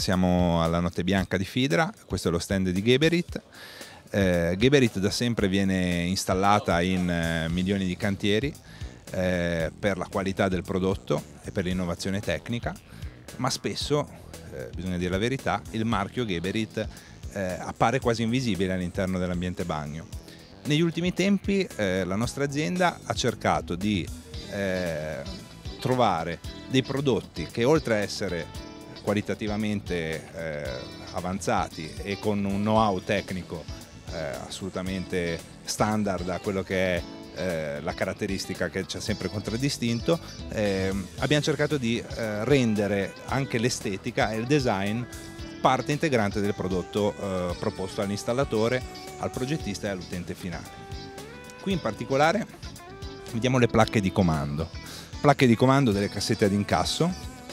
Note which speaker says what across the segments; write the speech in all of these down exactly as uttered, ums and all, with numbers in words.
Speaker 1: siamo alla Notte Bianca di Fidra, questo è lo stand di Geberit. Eh, Geberit da sempre viene installata in eh, milioni di cantieri eh, per la qualità del prodotto e per l'innovazione tecnica, ma spesso, eh, bisogna dire la verità, il marchio Geberit eh, appare quasi invisibile all'interno dell'ambiente bagno. Negli ultimi tempi eh, la nostra azienda ha cercato di eh, trovare dei prodotti che, oltre a essere qualitativamente eh, avanzati e con un know-how tecnico eh, assolutamente standard a quello che è eh, la caratteristica che ci ha sempre contraddistinto, eh, abbiamo cercato di eh, rendere anche l'estetica e il design parte integrante del prodotto eh, proposto all'installatore, al progettista e all'utente finale. Qui in particolare vediamo le placche di comando, placche di comando delle cassette ad incasso,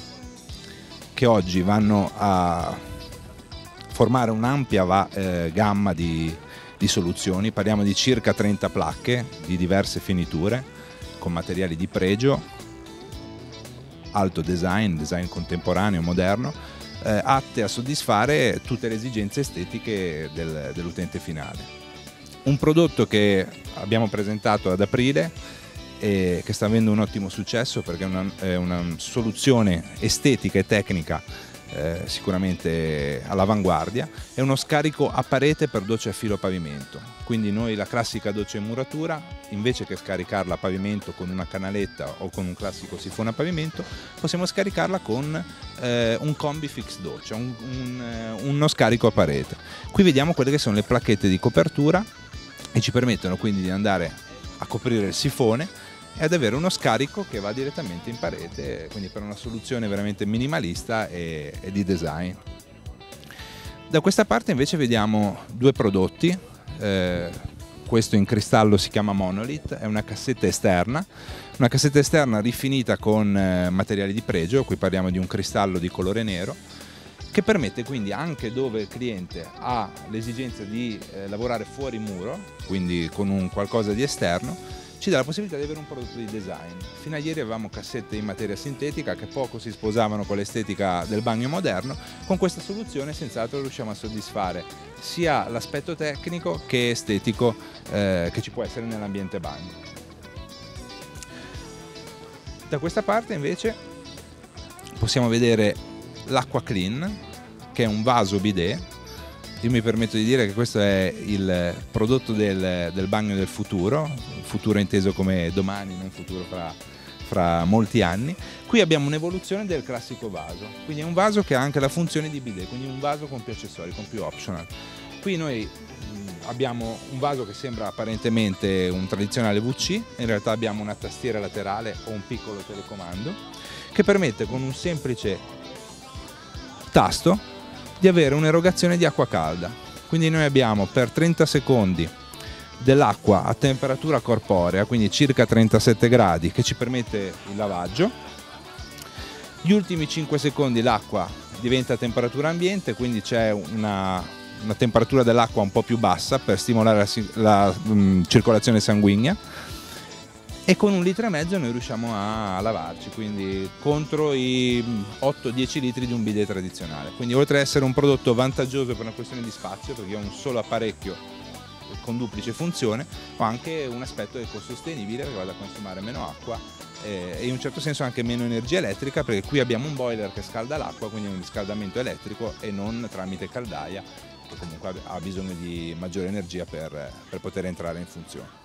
Speaker 1: che oggi vanno a formare un'ampia va, eh, gamma di, di soluzioni. Parliamo di circa trenta placche di diverse finiture, con materiali di pregio, alto design, design contemporaneo, moderno, eh, atte a soddisfare tutte le esigenze estetiche del, dell'utente finale. Un prodotto che abbiamo presentato ad aprile e che sta avendo un ottimo successo, perché è una, è una soluzione estetica e tecnica eh, sicuramente all'avanguardia. È uno scarico a parete per docce a filo pavimento, quindi noi la classica doccia in muratura, invece che scaricarla a pavimento con una canaletta o con un classico sifone a pavimento, possiamo scaricarla con eh, un combi fix doccia, un, un, eh, uno scarico a parete. Qui vediamo quelle che sono le placchette di copertura e ci permettono quindi di andare a coprire il sifone e ad avere uno scarico che va direttamente in parete, quindi per una soluzione veramente minimalista e, e di design. Da questa parte invece vediamo due prodotti, eh, questo in cristallo si chiama Monolith, è una cassetta esterna, una cassetta esterna rifinita con eh, materiali di pregio, qui parliamo di un cristallo di colore nero, che permette quindi, anche dove il cliente ha l'esigenza di eh, lavorare fuori muro, quindi con un qualcosa di esterno, ci dà la possibilità di avere un prodotto di design. Fino a ieri avevamo cassette in materia sintetica che poco si sposavano con l'estetica del bagno moderno. Con questa soluzione senz'altro riusciamo a soddisfare sia l'aspetto tecnico che estetico eh, che ci può essere nell'ambiente bagno. Da questa parte invece possiamo vedere l'Aqua Clean, che è un vaso bidet. Io mi permetto di dire che questo è il prodotto del, del bagno del futuro, futuro inteso come domani, non futuro fra, fra molti anni. Qui abbiamo un'evoluzione del classico vaso, quindi è un vaso che ha anche la funzione di bidet, quindi un vaso con più accessori, con più optional. Qui noi abbiamo un vaso che sembra apparentemente un tradizionale V C, in realtà abbiamo una tastiera laterale o un piccolo telecomando che permette con un semplice tasto di avere un'erogazione di acqua calda. Quindi noi abbiamo per trenta secondi dell'acqua a temperatura corporea, quindi circa trentasette gradi, che ci permette il lavaggio. Gli ultimi cinque secondi l'acqua diventa a temperatura ambiente, quindi c'è una, una temperatura dell'acqua un po' più bassa per stimolare la, la um, circolazione sanguigna, e con un litro e mezzo noi riusciamo a lavarci, quindi contro i otto dieci litri di un bidet tradizionale. Quindi, oltre ad essere un prodotto vantaggioso per una questione di spazio, perché ho un solo apparecchio con duplice funzione, ho anche un aspetto ecosostenibile, perché vado a consumare meno acqua eh, e in un certo senso anche meno energia elettrica, perché qui abbiamo un boiler che scalda l'acqua, quindi un riscaldamento elettrico e non tramite caldaia, che comunque ha bisogno di maggiore energia per, per poter entrare in funzione.